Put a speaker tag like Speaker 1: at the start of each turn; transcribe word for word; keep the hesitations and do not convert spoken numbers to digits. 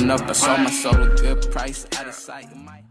Speaker 1: enough. I sold my soul a good price, out of sight.